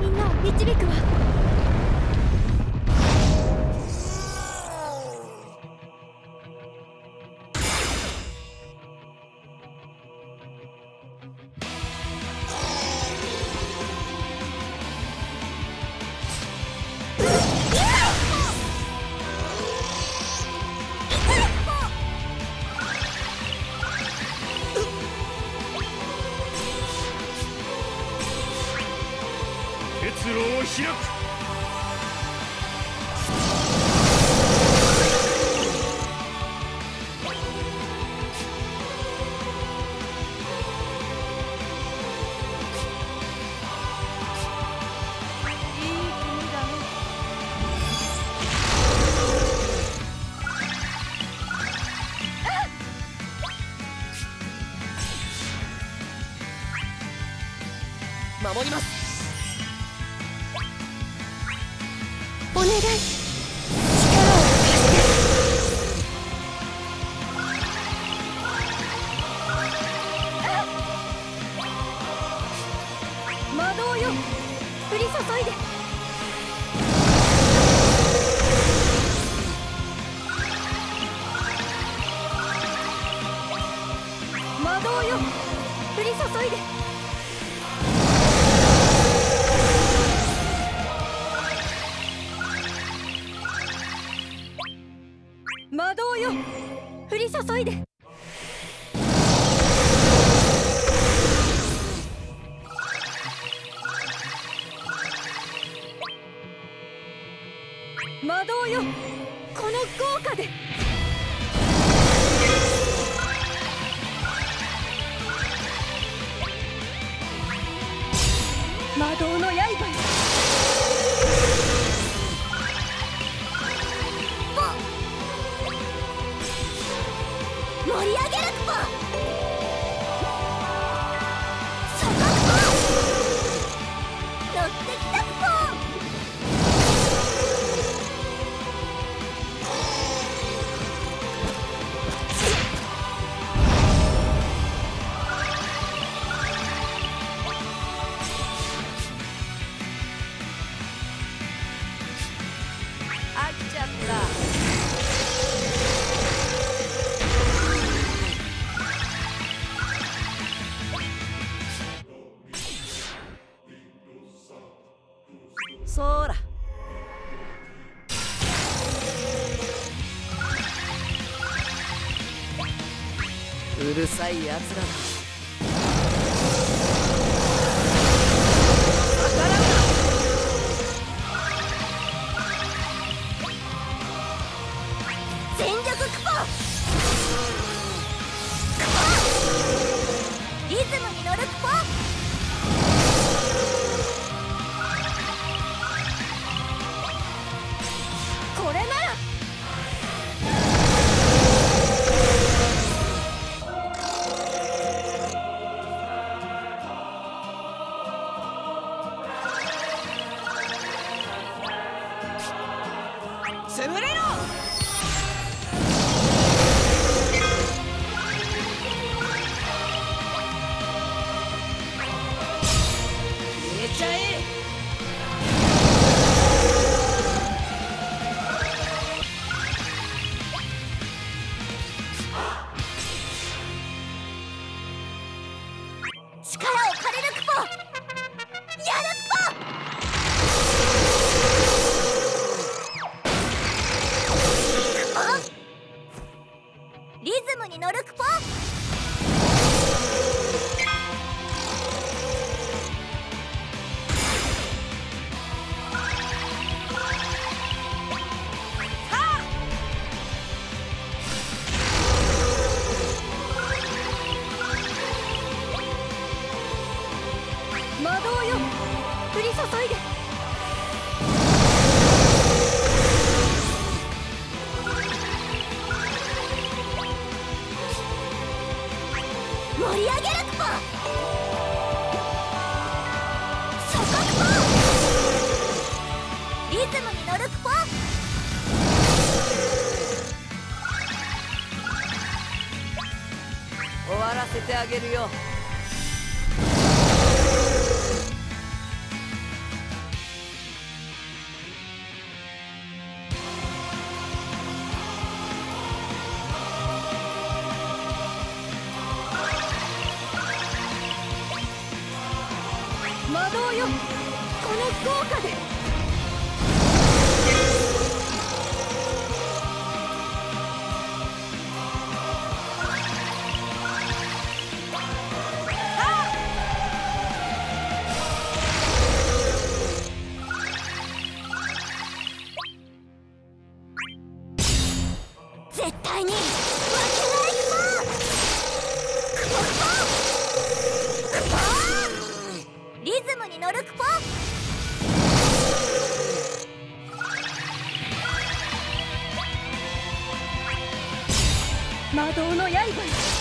みんなを導くわ。 結露を開く。 守ります。 お願い、力を貸して。魔導よ、降り注いで。魔導よ、降り注いで。魔導よ、降り注いで。魔導よ、この豪華で。魔導の刃よ。盛り上げるクポ。そこクポ。乗ってきたクポ。飽きちゃった。そら。うるさいやつらだ。逆らうな。全力クポ。クポ。リズムに乗るクポ。これなら。潰れろ。入れちゃえ。力を借りるクポ。やるクポ。クポ。リズムに乗るクポ。魔導よ、降り注いで。盛り上げるクポ。そこクポ。リズムに乗るクポ。終わらせてあげるよ。 動よ、この豪華で。絶対に負けないクポ。リズムに乗るクポ。魔導の刃よ。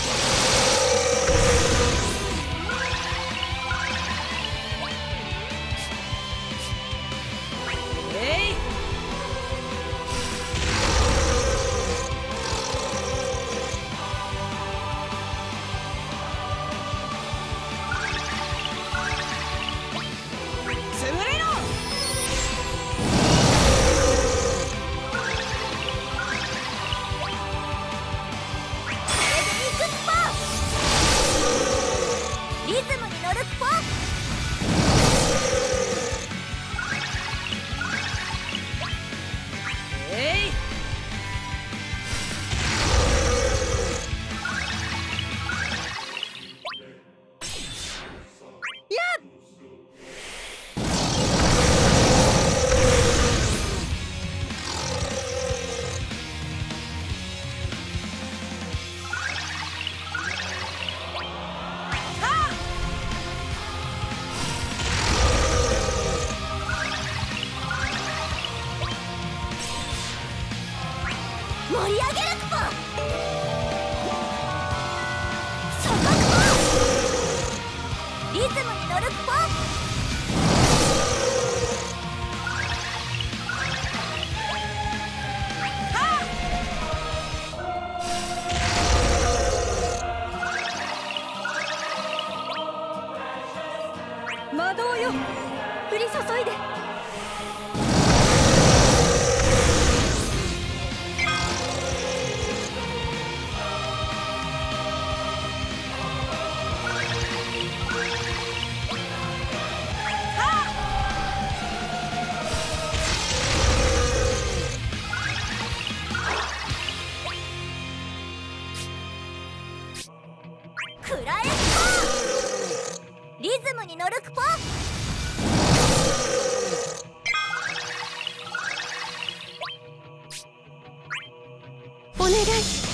盛り上げるクポ。そこクポ。リズムに乗るクポ。魔導よ、降り注いで。くらえクポ。リズムに乗るクポ。お願い、力を貸して。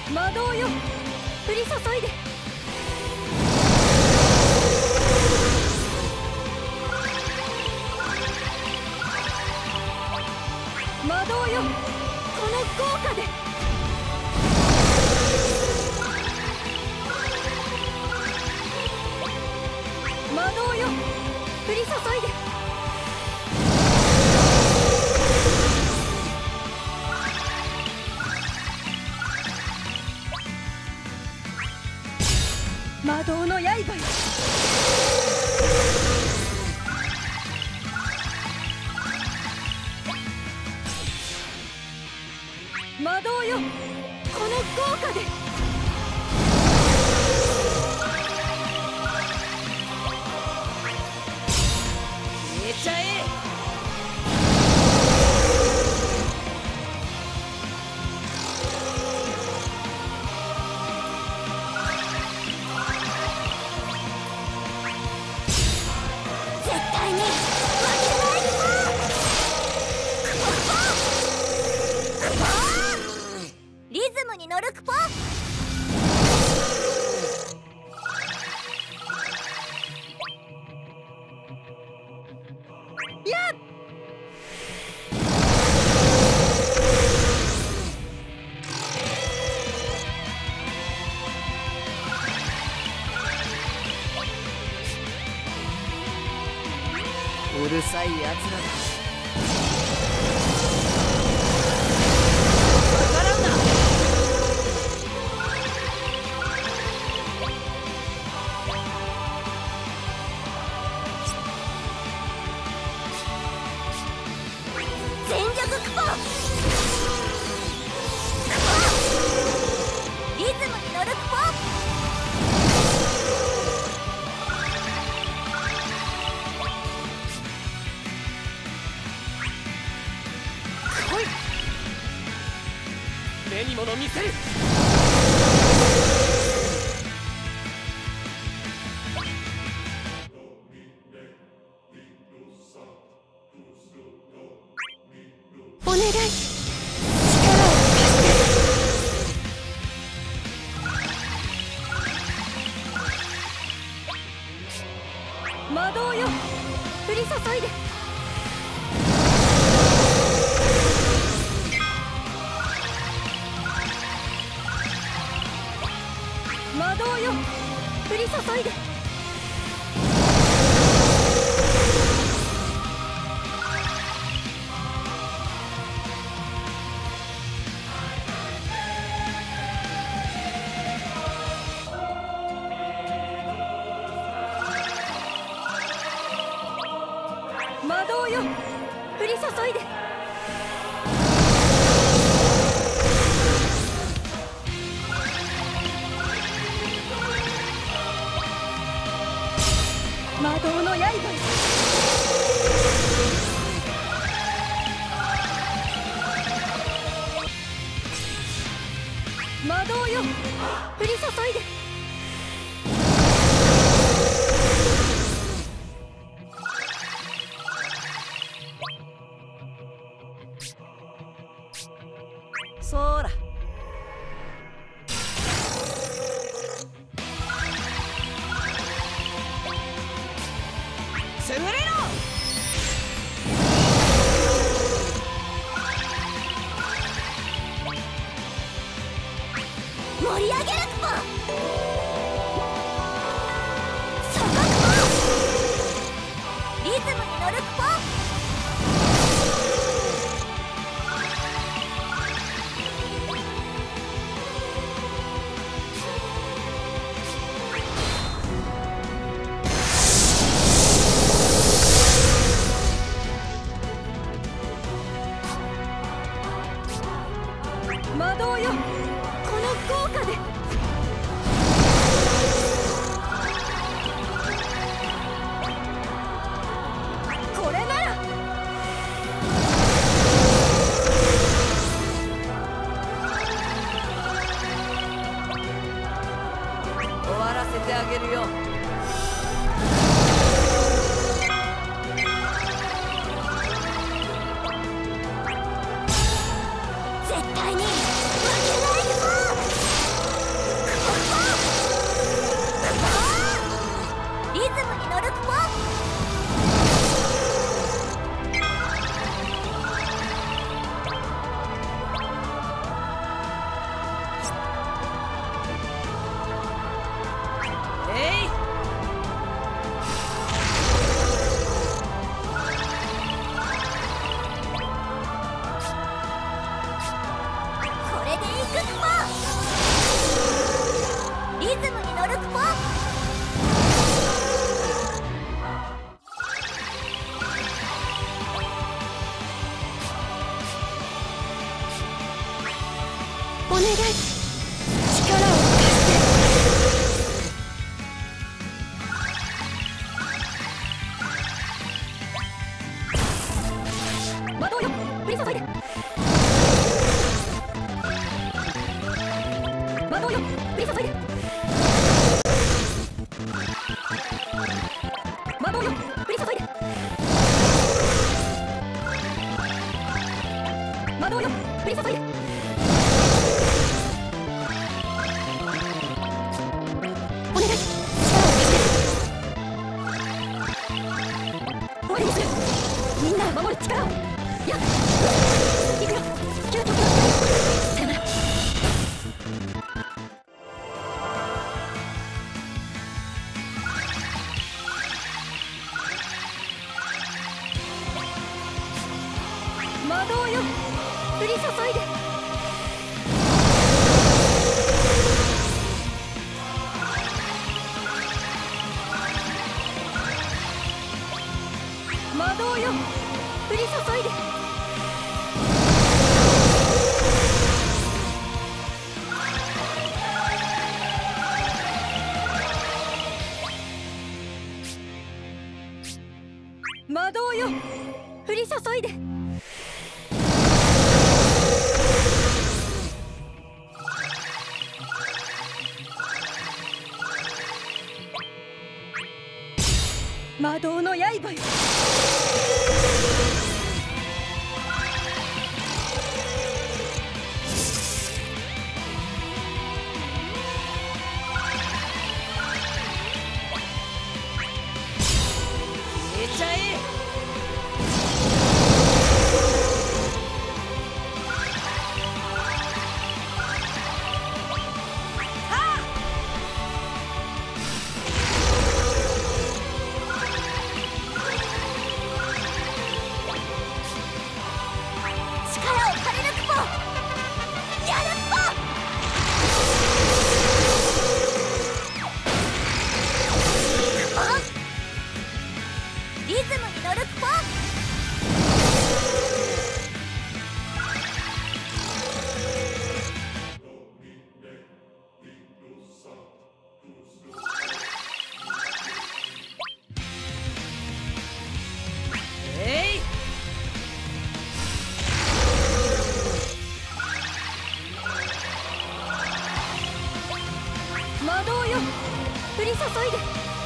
魔導よ、降り注いで。魔導よ、この豪華で。魔導よ、降り注いで。魔導の刃よ。魔導よ、この豪華で。消えちゃえ。絶対に負けないクポ。リズムに乗るクポ。やっ。うるさいやつらだ。逆らうな。全力クポ。 にもの見せる。 お願い、力を貸して。魔導よ、降り注いで。魔導よ、降り注いで。魔導よ、降り注いで。魔導の刃よ。魔導よ、降り注いで。そーら。攻めれろ。盛り上げるクポ。そこクポ。リズムに乗るクポ。魔導よ、この豪華で。これなら。終わらせてあげるよ。絶対に負けないクポ。リズムに乗るクポ。えい。これでいくクポ。リズムに乗るクポ。お願い、力を貸して。魔導よ、降り注いで。魔導よ、降り注いで。魔導よ、降り注いで。魔導よ、降り注いで。お願い、力を貸して。終わりにする。みんなを守る力を。やっ、いくよ。究極の力。さよなら。魔導よ、降り注いで。魔導よ、降り注いで。魔導よ、降り注いで。 魔導の刃よ。 消えちゃえ。 魔導よ、降り注いで。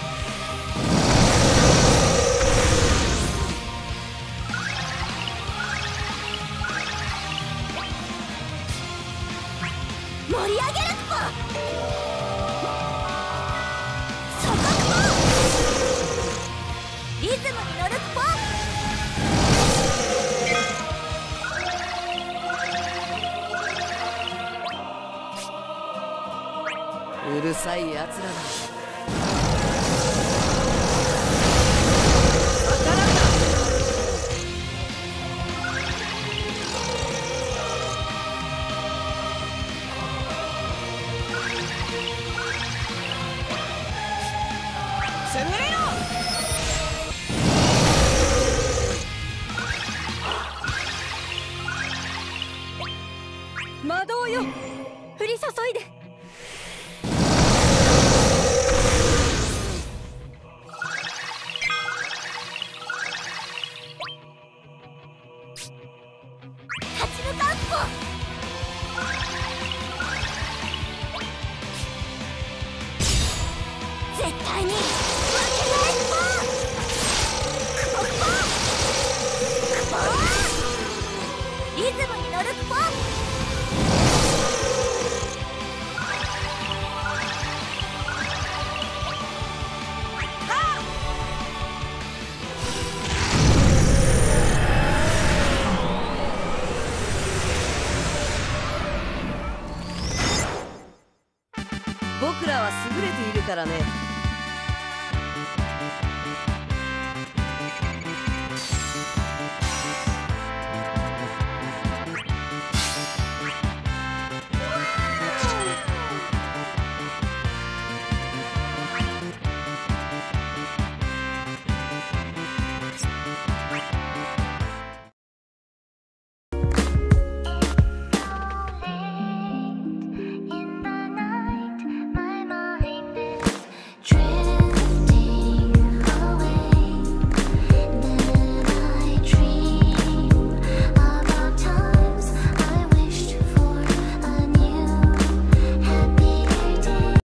盛り上げるクポ。そこクポ。リズムに乗るクポ。 うるさいやつらだ。逆らうな。攻めよ。 魔導よ、降り注いで。立ち向かうっぽ。絶対に